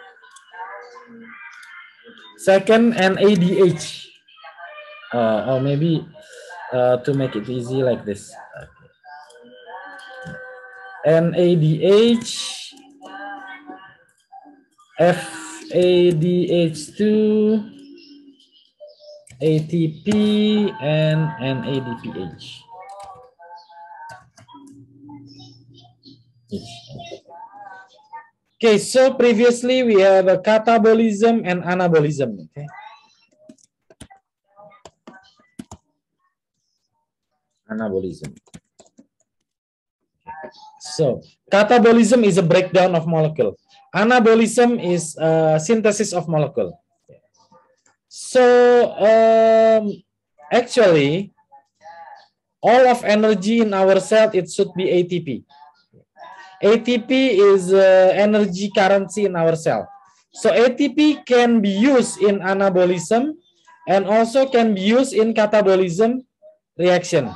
Second, N A D H. Uh, or maybe uh, to make it easy like this. N A D H, F A D H two, A T P, and N A D P H. Okay, so previously we have a catabolism and anabolism. Okay. Anabolism. So catabolism is a breakdown of molecule. Anabolism is a synthesis of molecule. So um, actually, all of energy in our cell, it should be A T P. A T P is uh, energy currency in our cell. So A T P can be used in anabolism and also can be used in catabolism reaction.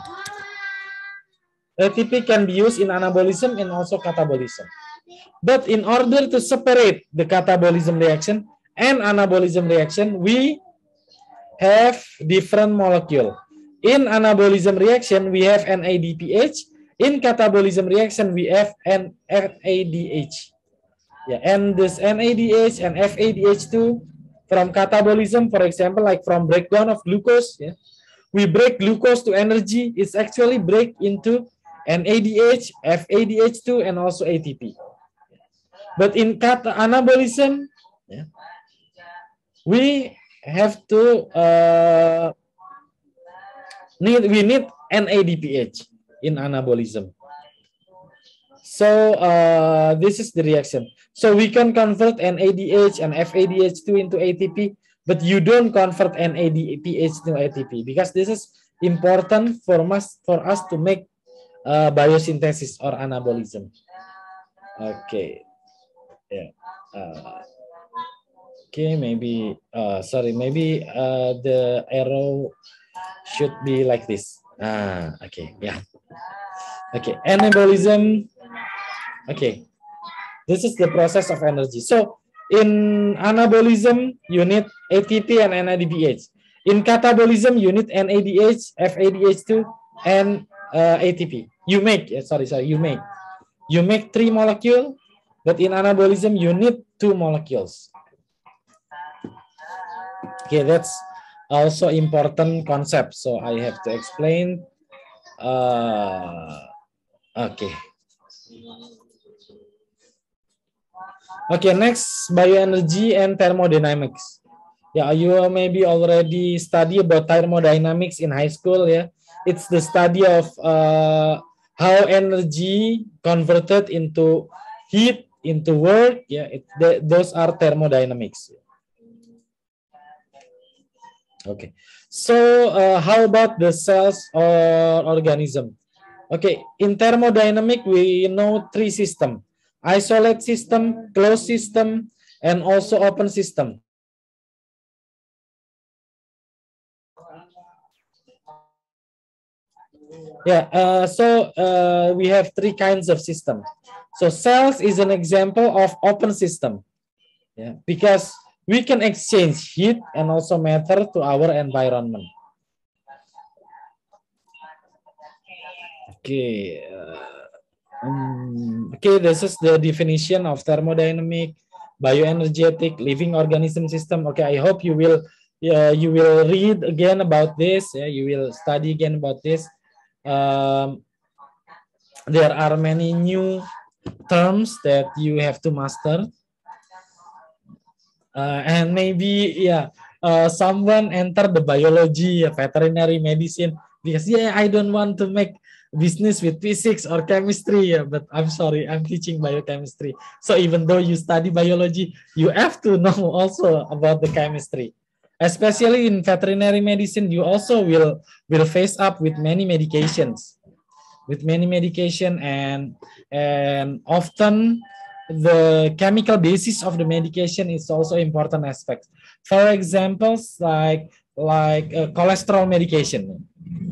A T P can be used in anabolism and also catabolism. But in order to separate the catabolism reaction and anabolism reaction, we have different molecule. In anabolism reaction, we have N A D P H. In catabolism reaction, we have N F A D H. Yeah, and this N A D H and F A D H two from catabolism, for example, like from breakdown of glucose, yeah, we break glucose to energy. It's actually break into N A D H, F A D H two, and also A T P. But in kata anabolism, yeah, we have to uh, need we need N A D P H in anabolism. So uh, this is the reaction. So we can convert N A D H and F A D H two into A T P, but you don't convert N A D P H to A T P because this is important for us for us to make uh, biosynthesis or anabolism. Okay. Yeah. Uh, okay. Maybe. Uh, sorry. Maybe uh, the arrow should be like this. Ah. Okay. Yeah. Okay. Anabolism. Okay. This is the process of energy. So in anabolism, you need A T P and N A D P H. In catabolism, you need N A D H, F A D H two, and uh, A T P. You make. Sorry. Sorry. You make. you make three molecules, but in anabolism, you need two molecules. Okay, that's also important concept. So I have to explain. Uh, okay. Okay, next, bioenergy and thermodynamics. Yeah, you maybe already study about thermodynamics in high school. Yeah, it's the study of uh, how energy converted into heat, into work. Yeah, it, the, those are thermodynamics. Okay, so uh, how about the cells or organism? Okay, in thermodynamic we know three systems: isolate system, closed system, and also open system. Yeah, uh, so uh, we have three kinds of system. So cells is an example of open system. Yeah, because we can exchange heat and also matter to our environment. Okay. Uh, um, okay, this is the definition of thermodynamic, bioenergetic, living organism system. Okay, I hope you will uh, you will read again about this. Yeah, you will study again about this. Um, there are many new terms that you have to master. Uh, and maybe, yeah, uh, someone enter the biology, uh, veterinary medicine, because, yeah, I don't want to make business with physics or chemistry, yeah, but I'm sorry, I'm teaching biochemistry. So even though you study biology, you have to know also about the chemistry. Especially in veterinary medicine, you also will, will face up with many medications. With many medication and and often the chemical basis of the medication is also important aspect. For examples, like like uh, cholesterol medication.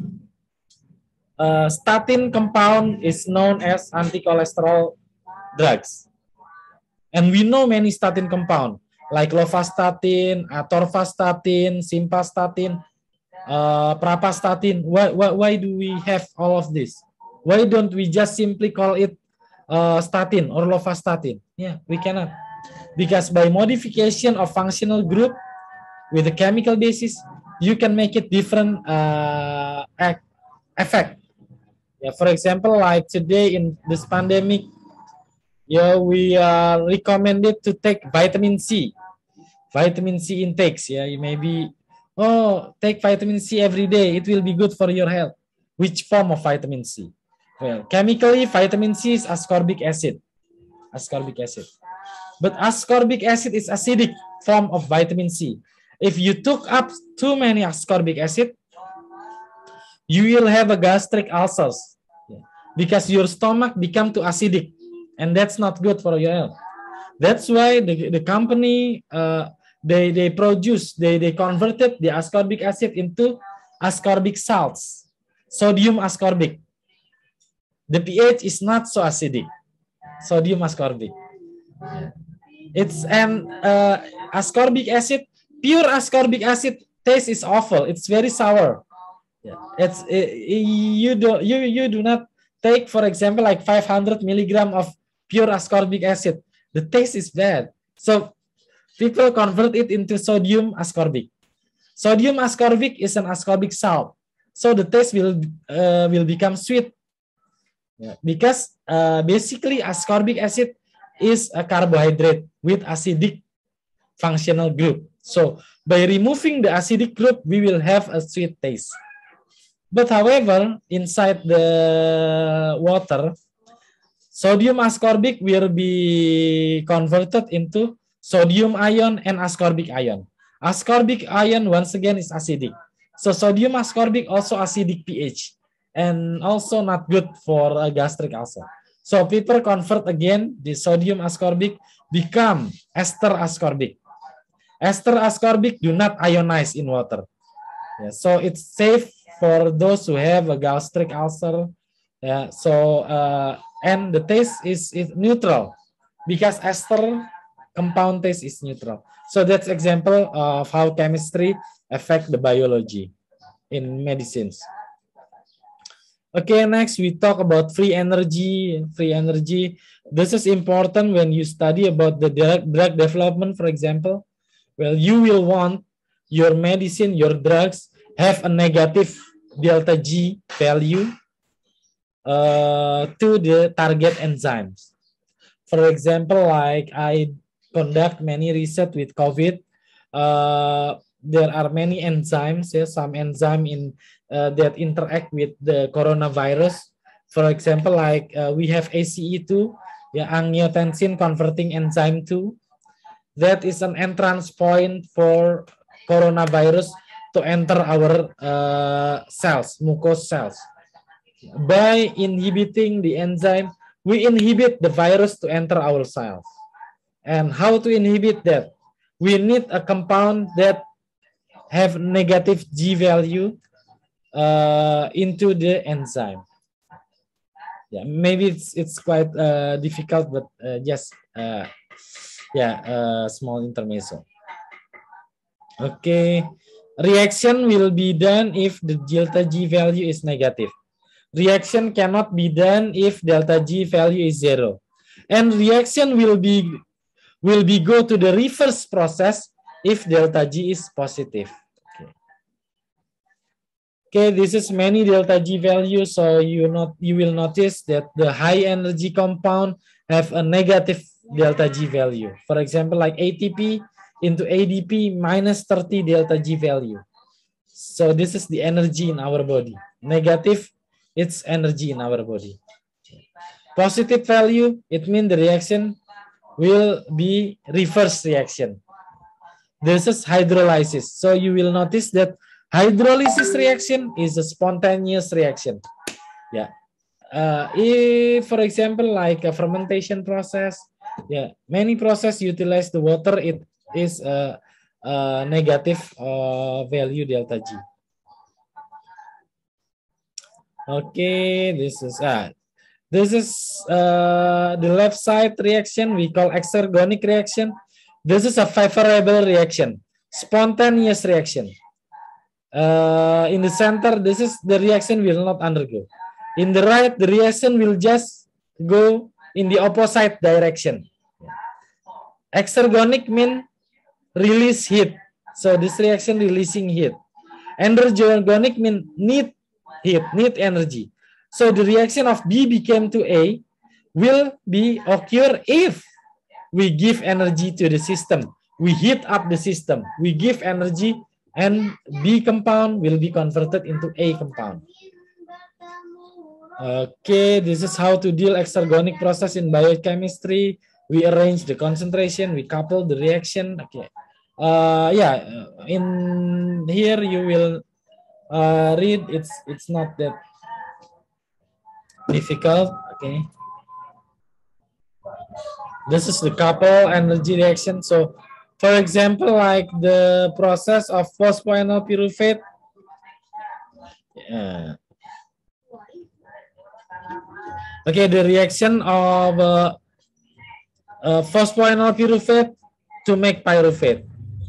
Uh, statin compound is known as anti-cholesterol drugs, and we know many statin compound like lovastatin, atorvastatin, simvastatin, uh, pravastatin. Why, why why do we have all of this? Why don't we just simply call it uh, statin or lovastatin? Yeah, we cannot. Because by modification of functional group with a chemical basis, you can make it different uh, effect. Yeah, for example, like today in this pandemic, yeah, we are recommended to take vitamin C. Vitamin C intakes. Yeah, you maybe, oh, take vitamin C every day. It will be good for your health. Which form of vitamin C? Well, chemically, vitamin C is ascorbic acid. Ascorbic acid. But ascorbic acid is acidic form of vitamin C. If you took up too many ascorbic acid, you will have a gastric ulcers because your stomach become too acidic, and that's not good for your health. That's why the, the company uh, they they produce they they converted the ascorbic acid into ascorbic salts, sodium ascorbic. The pH is not so acidic, sodium ascorbic. It's an uh, ascorbic acid, pure ascorbic acid taste is awful. It's very sour. It's it, you do you you do not take, for example, like five hundred milligram of pure ascorbic acid. The taste is bad. So people convert it into sodium ascorbic. Sodium ascorbic is an ascorbic salt. So the taste will uh, will become sweet. Yeah. Because uh, basically ascorbic acid is a carbohydrate with acidic functional group. So by removing the acidic group, we will have a sweet taste. But however, inside the water, sodium ascorbic will be converted into sodium ion and ascorbic ion. Ascorbic ion, once again, is acidic. So sodium ascorbic also acidic pH and also not good for a gastric ulcer. So people convert again the sodium ascorbic become ester ascorbic. Ester ascorbic do not ionize in water. Yeah, so it's safe for those who have a gastric ulcer. Yeah, so uh, and the taste is, is neutral because ester compound taste is neutral. So that's example of how chemistry affect the biology in medicines. Okay, next we talk about free energy. Free energy. This is important when you study about the drug, drug development, for example. Well, you will want your medicine, your drugs have a negative delta G value uh, to the target enzymes. For example, like I conduct many research with COVID. Uh, there are many enzymes, yeah, some enzyme in uh, that interact with the coronavirus. For example, like uh, we have A C E two, yeah, angiotensin converting enzyme two. That is an entrance point for coronavirus to enter our uh, cells, mucous cells. By inhibiting the enzyme, we inhibit the virus to enter our cells. And how to inhibit that? We need a compound that have negative G value uh, into the enzyme. Yeah, maybe it's it's quite uh, difficult, but uh, just uh, yeah, uh, small intermezzo. Okay, reaction will be done if the delta G value is negative. Reaction cannot be done if delta G value is zero. And reaction will be will be go to the reverse process if delta G is positive. Okay, okay, this is many delta G values, so you not you will notice that the high energy compound have a negative delta G value. For example, like A T P into A D P minus thirty delta G value. So this is the energy in our body. Negative, it's energy in our body. Positive value, it means the reaction will be reverse reaction. This is hydrolysis. So you will notice that hydrolysis reaction is a spontaneous reaction. Yeah. Uh, if, for example, like a fermentation process, yeah, many process utilize the water. It is a, a negative uh, value delta G. Okay, this is ah, this is uh, the left side reaction we call exergonic reaction. This is a favorable reaction, spontaneous reaction. Uh, in the center, this is the reaction will not undergo. In the right, the reaction will just go in the opposite direction. Exergonic mean release heat. So this reaction releasing heat. Endergonic mean need heat, need energy. So the reaction of B became to A will be occur if we give energy to the system. We heat up the system. We give energy and B compound will be converted into A compound. Okay, this is how to deal exergonic process in biochemistry. We arrange the concentration, we couple the reaction. Okay. Uh, yeah, in here you will uh, read. It's it's not that difficult. Okay. This is the couple energy reaction. So, for example, like the process of phosphoenolpyruvate. Yeah. Okay, the reaction of uh, uh, phosphoenolpyruvate to make pyruvate.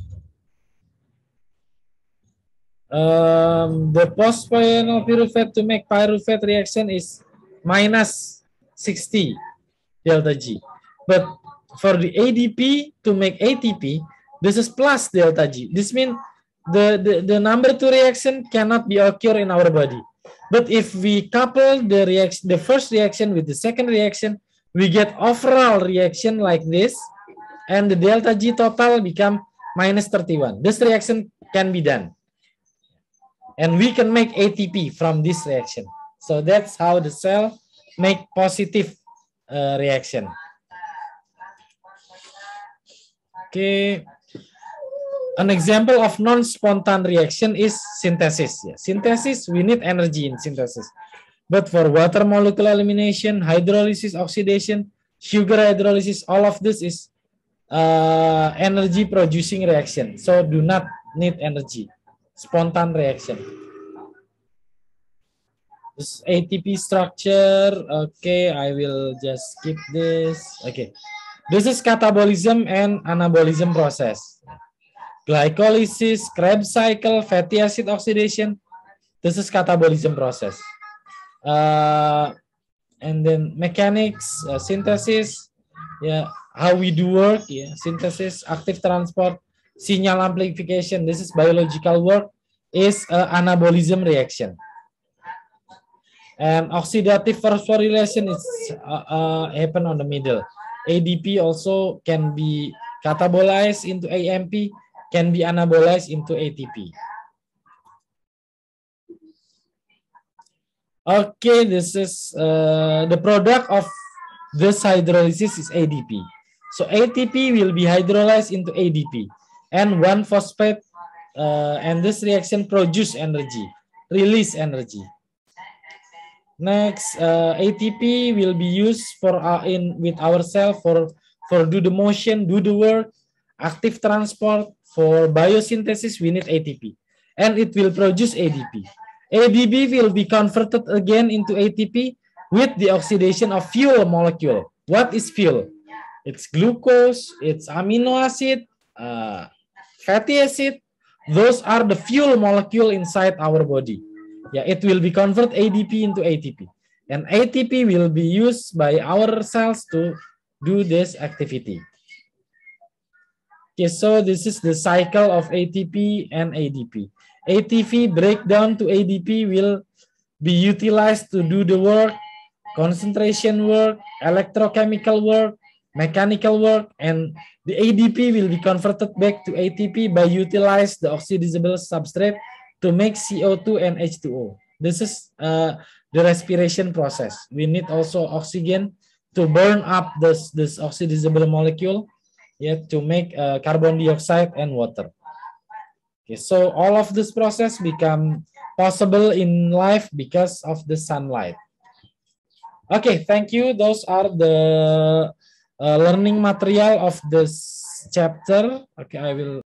Um, the phosphoenolpyruvate to make pyruvate reaction is minus sixty delta G. But for the A D P to make A T P, this is plus delta G. This means the, the, the number two reaction cannot be occur in our body. But if we couple the reaction, the first reaction with the second reaction, we get overall reaction like this, and the delta G total become minus thirty-one. This reaction can be done. And we can make A T P from this reaction. So that's how the cell make positive uh, reaction. Okay. An example of non-spontan reaction is synthesis. Yeah. Synthesis, we need energy in synthesis. But for water molecular elimination, hydrolysis, oxidation, sugar hydrolysis, all of this is uh, energy producing reaction. So do not need energy. Spontan reaction. This A T P structure. Okay, I will just skip this. Okay. This is catabolism and anabolism process. Glycolysis, Krebs cycle, fatty acid oxidation. This is catabolism process. uh, and then mechanics, uh, synthesis, yeah, how we do work, yeah, synthesis, active transport, signal amplification. This is biological work. Is uh, anabolism reaction. And oxidative phosphorylation is uh, uh, happen on the middle. A D P also can be catabolized into A M P, can be anabolized into A T P. Okay, this is uh, the product of this hydrolysis is A D P. So A T P will be hydrolyzed into A D P, and one phosphate, uh, and this reaction produce energy, release energy. Next, uh, A T P will be used for uh, in with our cell for for do the motion, do the work, active transport. For biosynthesis, we need A T P, and it will produce A D P. A D P will be converted again into A T P with the oxidation of fuel molecule. What is fuel? It's glucose, it's amino acid, uh, fatty acid. Those are the fuel molecule inside our body. Yeah, it will be convert A D P into A T P, and A T P will be used by our cells to do this activity. Okay, so this is the cycle of A T P and A D P. A T P breakdown to A D P will be utilized to do the work, concentration work, electrochemical work, mechanical work, and the A D P will be converted back to A T P by utilize the oxidizable substrate to make C O two and H two O. This is uh, the respiration process. We need also oxygen to burn up this, this oxidizable molecule, yeah, to make uh, carbon dioxide and water. Okay, so all of this process become possible in life because of the sunlight. Okay, thank you. Those are the uh, learning material of this chapter. Okay, I will